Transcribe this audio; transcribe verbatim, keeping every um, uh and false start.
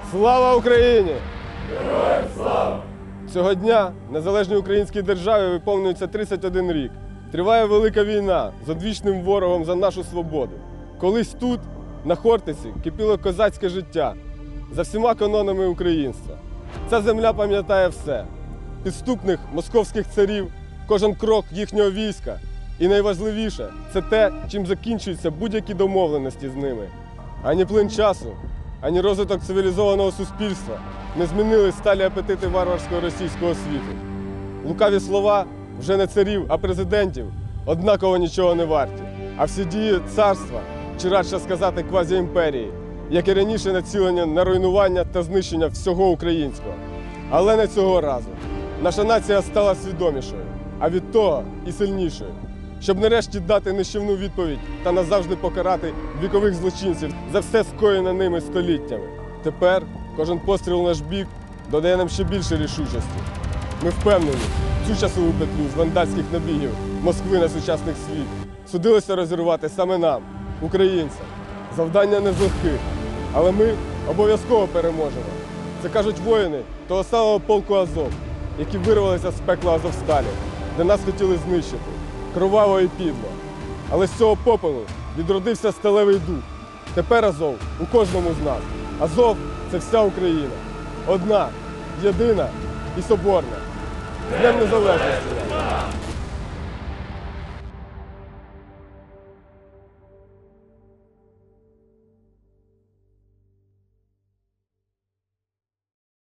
Слава Україні! Героям слава! Цього дня незалежній українській державі виповнюється тридцять один рік. Триває велика війна з одвічним ворогом за нашу свободу. Колись тут, на Хортиці, кипіло козацьке життя за всіма канонами українства. Ця земля пам'ятає все. Підступних московських царів, кожен крок їхнього війська. І найважливіше – це те, чим закінчуються будь-які домовленості з ними. Ані плин часу, ані розвиток цивілізованого суспільства не змінили сталі апетити варварського російського світу. Лукаві слова вже не царів, а президентів однаково нічого не варті. А всі дії царства, чи радше сказати квазіімперії, як і раніше націлені на руйнування та знищення всього українського. Але не цього разу. Наша нація стала свідомішою, а від того і сильнішою. Щоб нарешті дати нищівну відповідь та назавжди покарати вікових злочинців за все скоєне ними століттями. Тепер кожен постріл у наш бік додає нам ще більше рішучості. Ми впевнені, цю часову петлю з вандальських набігів Москви на сучасних світ судилося розірвати саме нам, українцям. Завдання не з легких, але ми обов'язково переможемо. Це кажуть воїни того самого полку Азов, які вирвалися з пекла Азовсталі, де нас хотіли знищити. Кроваво і підло. Але з цього попелу відродився сталевий дух. Тепер Азов у кожному з нас. Азов – це вся Україна. Одна, єдина і соборна. З Днем Незалежності!